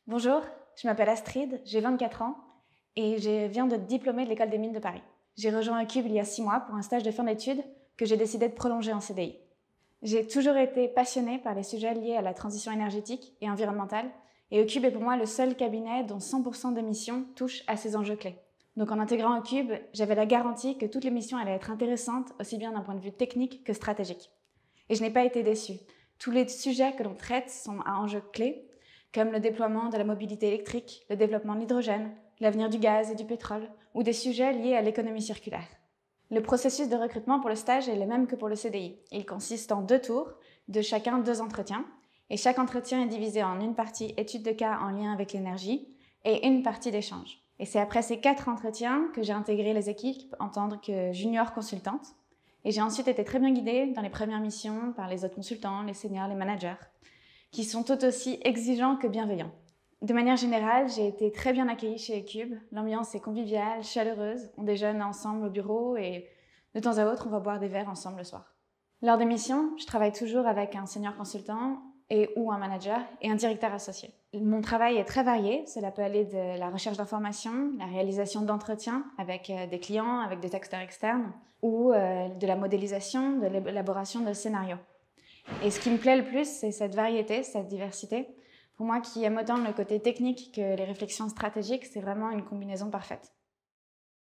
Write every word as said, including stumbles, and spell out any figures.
Bonjour, je m'appelle Astrid, j'ai vingt-quatre ans et je viens de diplômer de l'École des Mines de Paris. J'ai rejoint Eqube il y a six mois pour un stage de fin d'études que j'ai décidé de prolonger en C D I. J'ai toujours été passionnée par les sujets liés à la transition énergétique et environnementale et Eqube est pour moi le seul cabinet dont cent pour cent des missions touchent à ces enjeux clés. Donc en intégrant Eqube, j'avais la garantie que toutes les missions allaient être intéressantes aussi bien d'un point de vue technique que stratégique. Et je n'ai pas été déçue. Tous les sujets que l'on traite sont à enjeux clés, comme le déploiement de la mobilité électrique, le développement de l'hydrogène, l'avenir du gaz et du pétrole, ou des sujets liés à l'économie circulaire. Le processus de recrutement pour le stage est le même que pour le C D I. Il consiste en deux tours, de chacun deux entretiens, et chaque entretien est divisé en une partie étude de cas en lien avec l'énergie et une partie d'échange. Et c'est après ces quatre entretiens que j'ai intégré les équipes en tant que junior consultante, et j'ai ensuite été très bien guidée dans les premières missions par les autres consultants, les seniors, les managers, qui sont tout aussi exigeants que bienveillants. De manière générale, j'ai été très bien accueillie chez Eqube. L'ambiance est conviviale, chaleureuse. On déjeune ensemble au bureau et de temps à autre, on va boire des verres ensemble le soir. Lors des missions, je travaille toujours avec un senior consultant et ou un manager et un directeur associé. Mon travail est très varié. Cela peut aller de la recherche d'informations, la réalisation d'entretiens avec des clients, avec des acteurs externes, ou de la modélisation, de l'élaboration de scénarios. Et ce qui me plaît le plus, c'est cette variété, cette diversité. Pour moi, qui aime autant le côté technique que les réflexions stratégiques, c'est vraiment une combinaison parfaite.